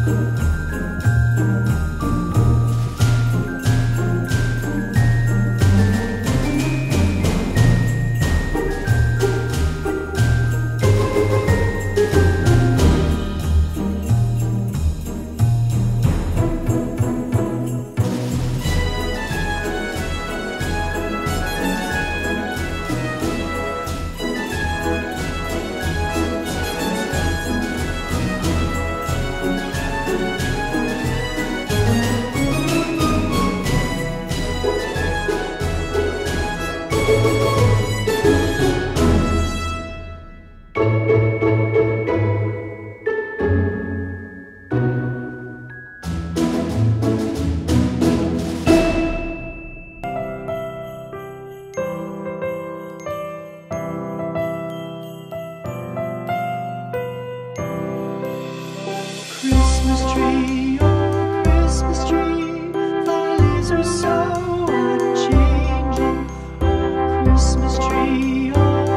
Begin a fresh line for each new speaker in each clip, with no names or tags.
Christmas tree, oh Christmas tree, thy leaves are so unchanging. Oh Christmas tree,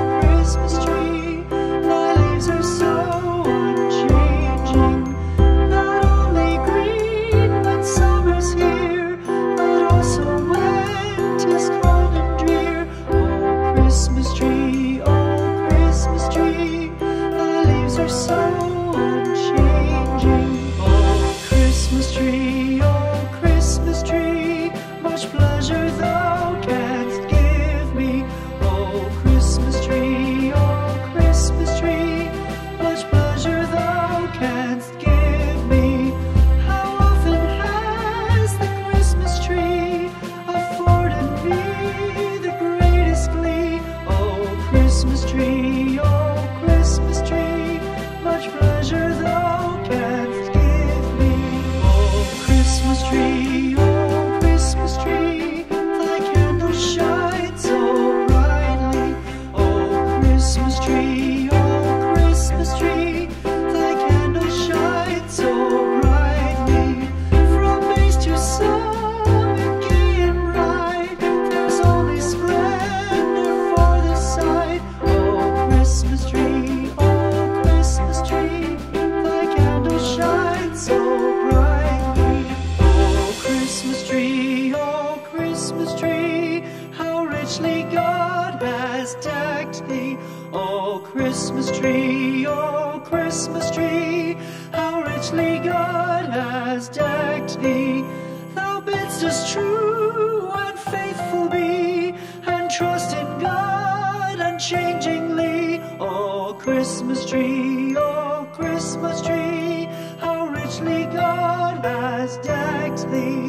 thy leaves are so unchanging. Not only green when summer's here, but also when 'tis cold and drear. Oh Christmas tree, thy leaves are so unchanging. Oh Christmas tree, much pleasure thou canst give me. Oh Christmas tree, much pleasure thou canst give me. How often has the Christmas tree afforded me the greatest glee? Oh Christmas tree, much pleasure thou canst give me. Oh Christmas tree, thy candle shines so brightly. Oh Christmas tree, thy candle shines so brightly. From base to summit, gay and bright, there's only splendor for the sight. Oh Christmas tree, thy candle shines so brightly. Oh Christmas tree, how richly God has decked thee. Oh Christmas tree, how richly God has decked thee. Thou bidst us true and faithful be, and trust in God unchangingly. Oh Christmas tree, how richly God has decked thee.